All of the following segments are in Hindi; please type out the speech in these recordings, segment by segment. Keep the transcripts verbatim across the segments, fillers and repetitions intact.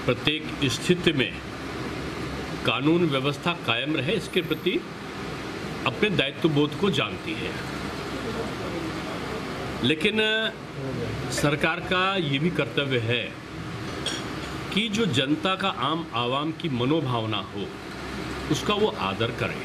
प्रत्येक स्थिति में कानून व्यवस्था कायम रहे, इसके प्रति अपने दायित्व बोध को जानती है। लेकिन सरकार का ये भी कर्तव्य है कि जो जनता का, आम आवाम की मनोभावना हो, उसका वो आदर करे।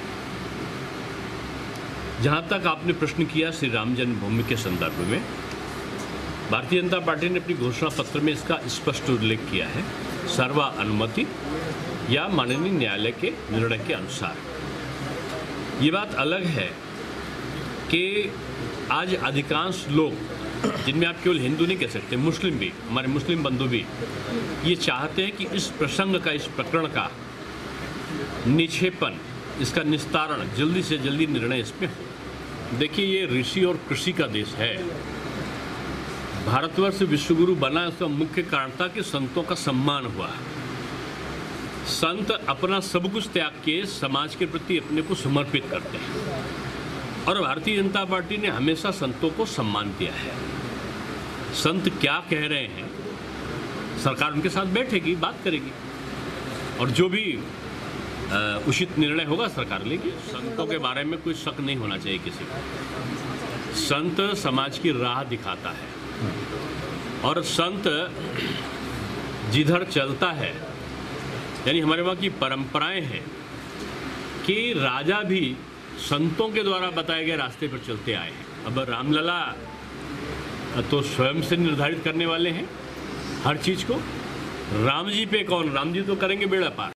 जहां तक आपने प्रश्न किया श्री राम जन्मभूमि के संदर्भ में, भारतीय जनता पार्टी ने अपनी घोषणा पत्र में इसका स्पष्ट उल्लेख किया है, सर्वा अनुमति या माननीय न्यायालय के निर्णय के अनुसार। ये बात अलग है कि आज अधिकांश लोग, जिनमें आप केवल हिंदू नहीं कह सकते, मुस्लिम भी, हमारे मुस्लिम बंधु भी, ये चाहते हैं कि इस प्रसंग का, इस प्रकरण का निक्षेपण, इसका निस्तारण, जल्दी से जल्दी निर्णय इसमें हो। देखिए, ये ऋषि और कृषि का देश है। भारतवर्ष विश्वगुरु बना, उसका मुख्य कारण था कि संतों का सम्मान हुआ। संत अपना सब कुछ त्याग के समाज के प्रति अपने को समर्पित करते हैं, और भारतीय जनता पार्टी ने हमेशा संतों को सम्मान दिया है। संत क्या कह रहे हैं, सरकार उनके साथ बैठेगी, बात करेगी, और जो भी उचित निर्णय होगा सरकार लेगी। संतों के बारे में कोई शक नहीं होना चाहिए किसी को। संत समाज की राह दिखाता है, और संत जिधर चलता है, यानी हमारे वहाँ की परंपराएं हैं कि राजा भी संतों के द्वारा बताए गए रास्ते पर चलते आए हैं। अब रामलला तो स्वयं से निर्धारित करने वाले हैं हर चीज़ को। राम जी पे कौन, राम जी तो करेंगे बेड़ा पार।